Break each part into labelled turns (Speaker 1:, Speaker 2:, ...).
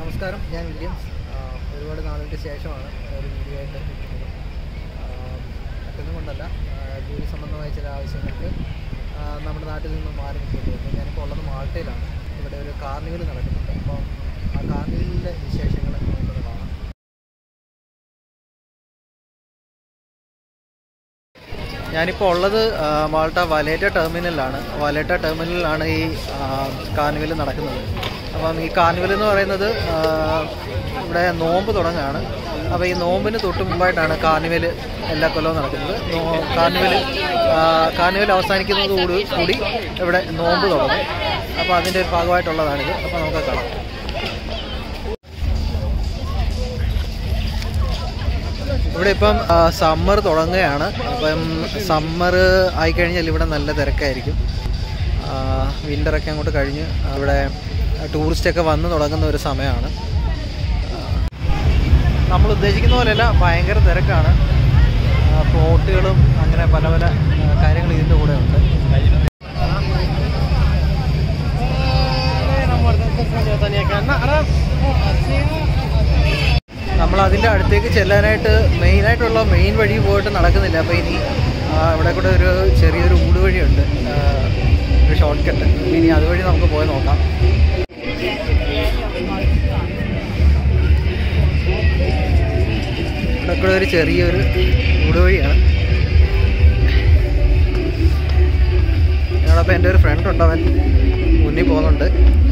Speaker 1: നമസ്കാരം, ഞാൻ വില്യംസ്. ഒരുപാട് നാളുകൾക്ക് ശേഷമാണ് ഒരു വീഡിയോ ആയിട്ട് എത്തുന്നത്. മറ്റൊന്നും കൊണ്ടല്ല, ജോലി സംബന്ധമായ ചില ആവശ്യങ്ങൾക്ക് നമ്മുടെ നാട്ടിൽ നിന്നും മാറി നിൽക്കേണ്ടി വന്നു. ഞാനിപ്പോൾ ഉള്ളത് മാൾട്ടയിലാണ്. ഇവിടെ ഒരു കാർണിവൽ നടക്കുന്നുണ്ട്. അപ്പം ആ കാർണിവലിൻ്റെ വിശേഷങ്ങൾ നമുക്കൊന്ന് കാണാം. ഞാനിപ്പോൾ ഉള്ളത് മാൾട്ട വലേറ്റ ടെർമിനലിലാണ് ഈ കാർണിവൽ നടക്കുന്നത്. അപ്പം ഈ കാർണിവൽ എന്ന് പറയുന്നത് ഇവിടെ നോമ്പ് തുടങ്ങുകയാണ്. അപ്പോൾ ഈ നോമ്പിന് തൊട്ട് മുമ്പായിട്ടാണ് കാർണിവൽ എല്ലാ കൊല്ലവും നടക്കുന്നത്. കാർണിവൽ അവസാനിക്കുന്നതോടുകൂടി ഇവിടെ നോമ്പ് തുടങ്ങും. അപ്പോൾ അതിൻ്റെ ഒരു ഭാഗമായിട്ടുള്ളതാണിത്. അപ്പോൾ നമുക്ക് കാണാം. ഇവിടെ ഇപ്പം സമ്മർ തുടങ്ങുകയാണ്. അപ്പം സമ്മർ ആയിക്കഴിഞ്ഞാൽ ഇവിടെ നല്ല തിരക്കായിരിക്കും. വിൻ്ററൊക്കെ അങ്ങോട്ട് കഴിഞ്ഞ് ഇവിടെ ടൂറിസ്റ്റൊക്കെ വന്ന് തുടങ്ങുന്ന ഒരു സമയമാണ്. നമ്മൾ ഉദ്ദേശിക്കുന്ന പോലെയല്ല, ഭയങ്കര തിരക്കാണ്. ഫ്ലോട്ടുകളും അങ്ങനെ പല പല കാര്യങ്ങൾ ഇതിൻ്റെ കൂടെ ഉണ്ട്. നമ്മൾ അതിൻ്റെ അടുത്തേക്ക് ചെല്ലാനായിട്ട് മെയിൻ വഴി പോയിട്ട് നടക്കുന്നില്ല. അപ്പോൾ ഇനി ഇവിടെ കൂടെ ഒരു ചെറിയൊരു ഊട് വഴിയുണ്ട്, ഒരു ഷോർട്ട് കട്ട്. ഇനി അതുവഴി നമുക്ക് പോയി നോക്കാം. ഇവിടെ കൂടെ ഒരു ചെറിയൊരു ഊട് വഴിയാണ്. ഞങ്ങളപ്പോൾ എൻ്റെ ഒരു ഫ്രണ്ട് ഉണ്ട്, അവൻ മുന്നിൽ പോകുന്നുണ്ട്.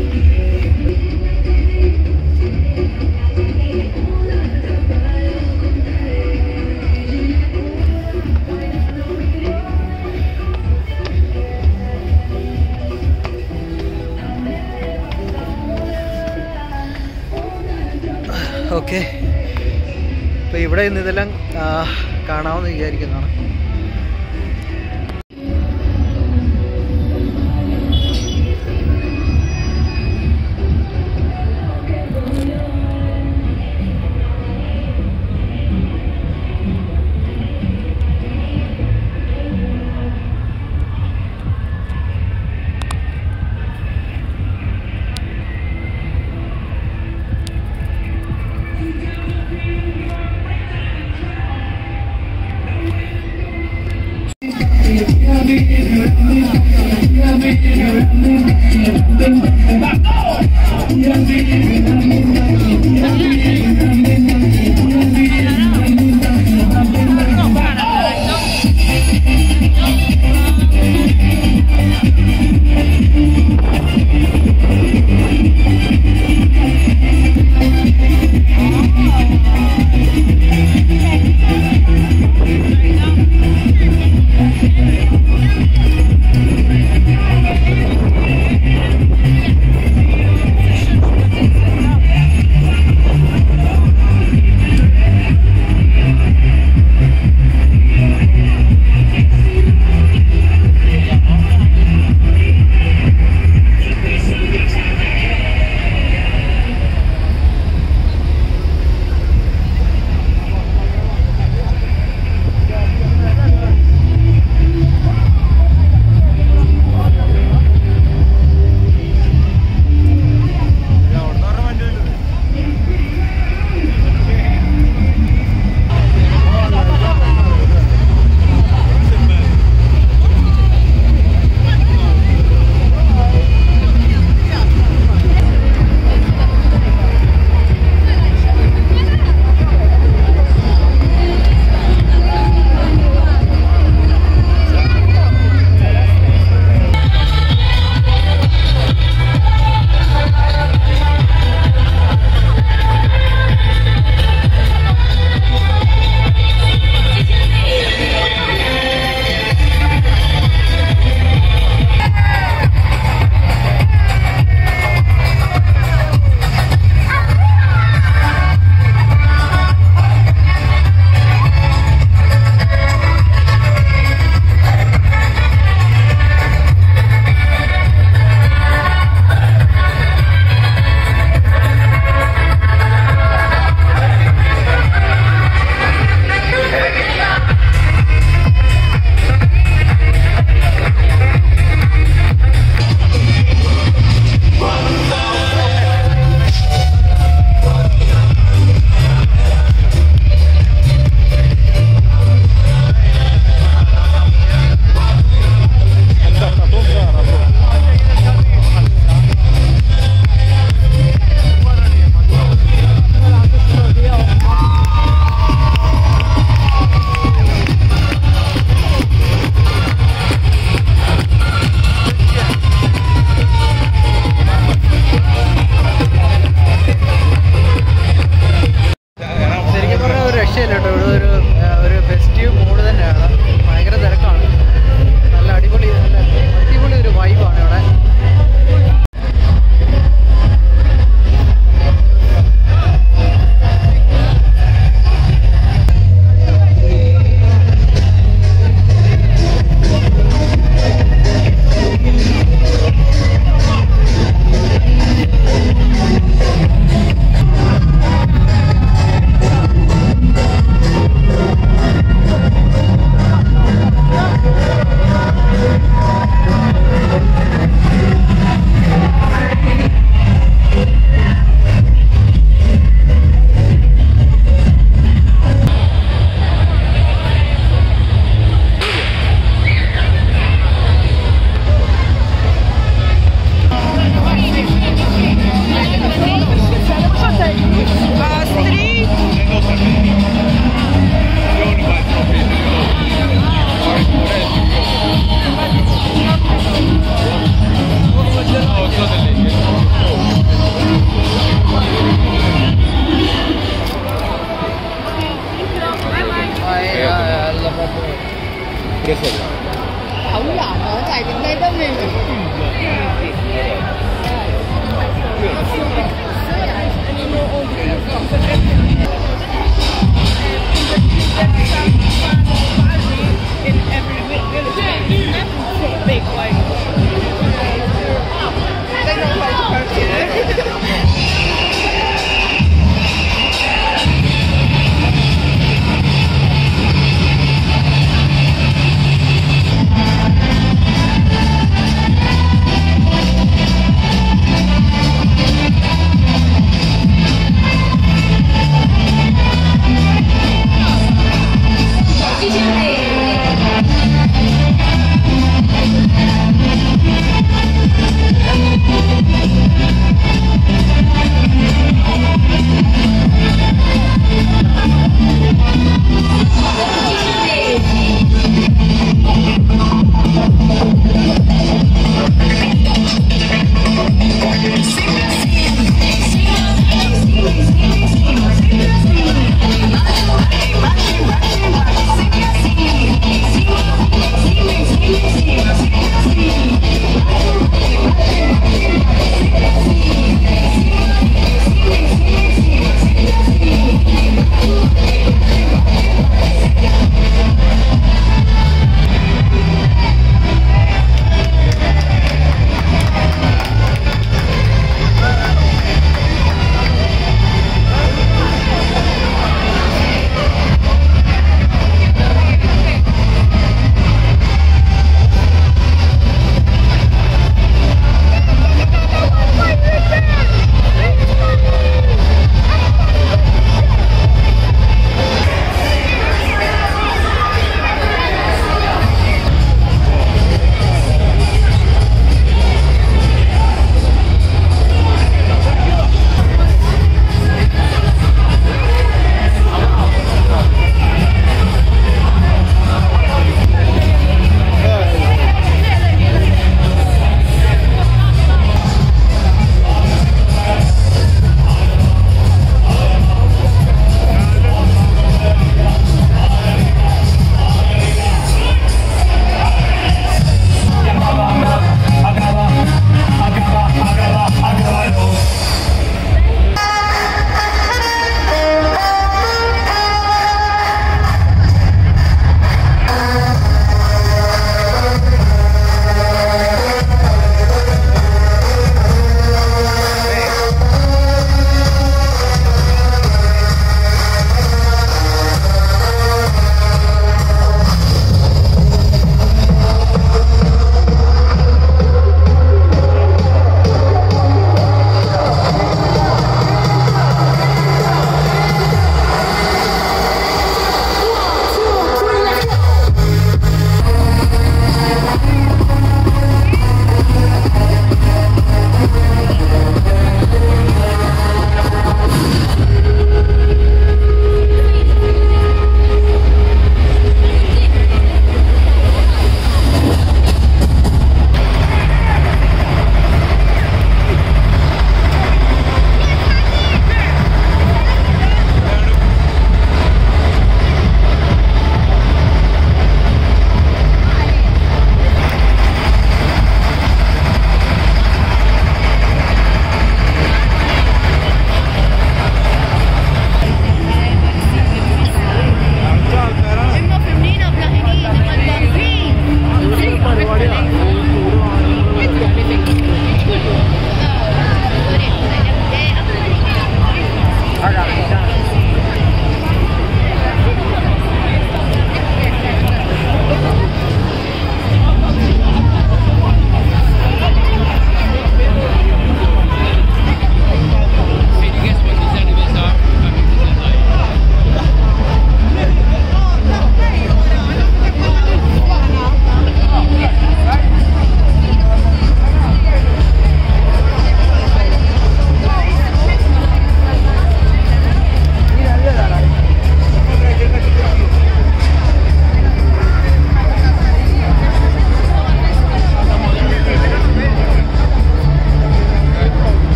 Speaker 1: ഓക്കെ, അപ്പോൾ ഇവിടെ നിന്ന് ഇതെല്ലാം കാണാമെന്ന് വിചാരിക്കുന്നതാണ്.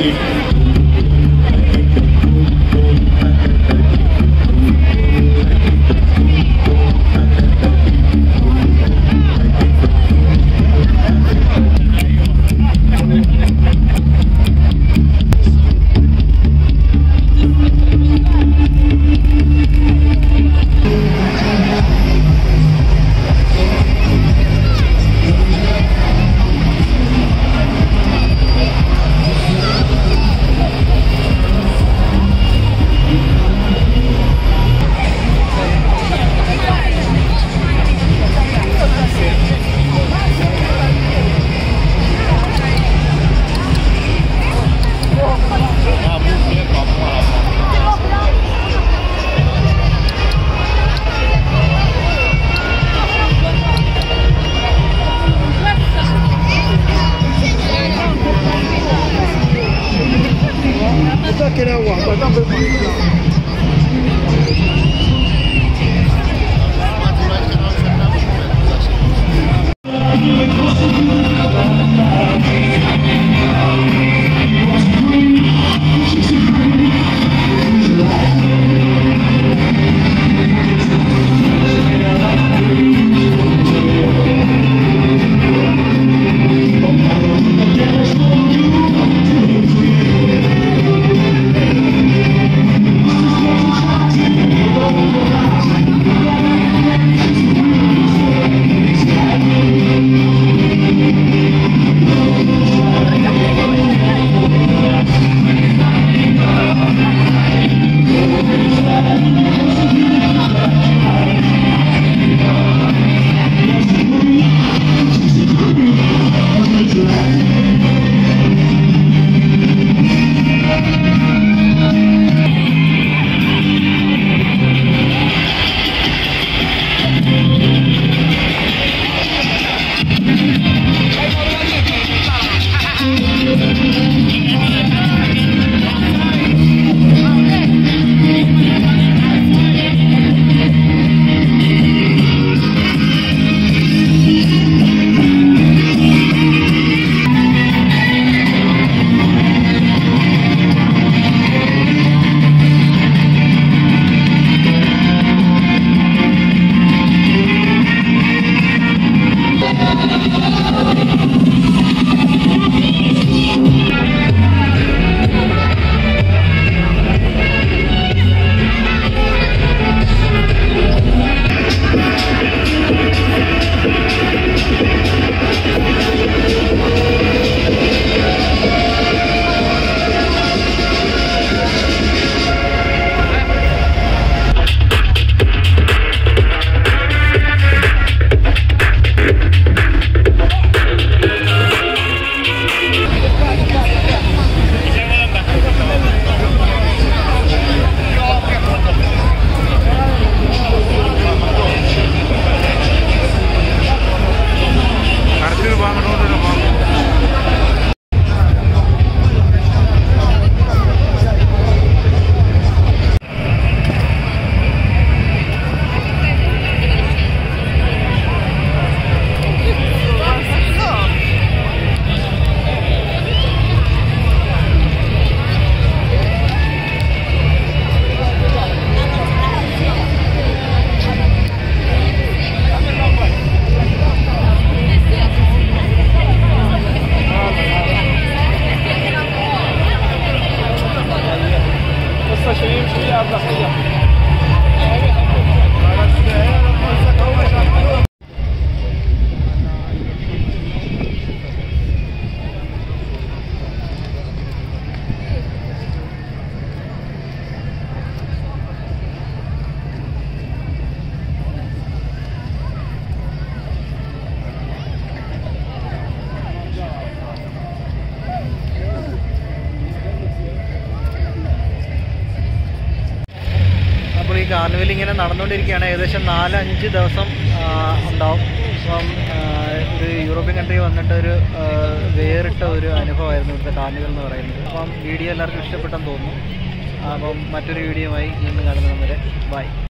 Speaker 1: കാർണിവൽ ഇങ്ങനെ നടന്നുകൊണ്ടിരിക്കുകയാണ്. ഏകദേശം 4-5 ദിവസം ഉണ്ടാവും. അപ്പം ഒരു യൂറോപ്യൻ കൺട്രി വന്നിട്ട് ഒരു വേറിട്ട ഒരു അനുഭവമായിരുന്നു ഇവിടുത്തെ കാർണിവൽ എന്ന് പറയുന്നത്. അപ്പം വീഡിയോ എല്ലാവർക്കും ഇഷ്ടപ്പെട്ടെന്ന് തോന്നുന്നു. അപ്പം മറ്റൊരു വീഡിയോയുമായി ഇന്ന് കാണുന്നവരെ ബൈ.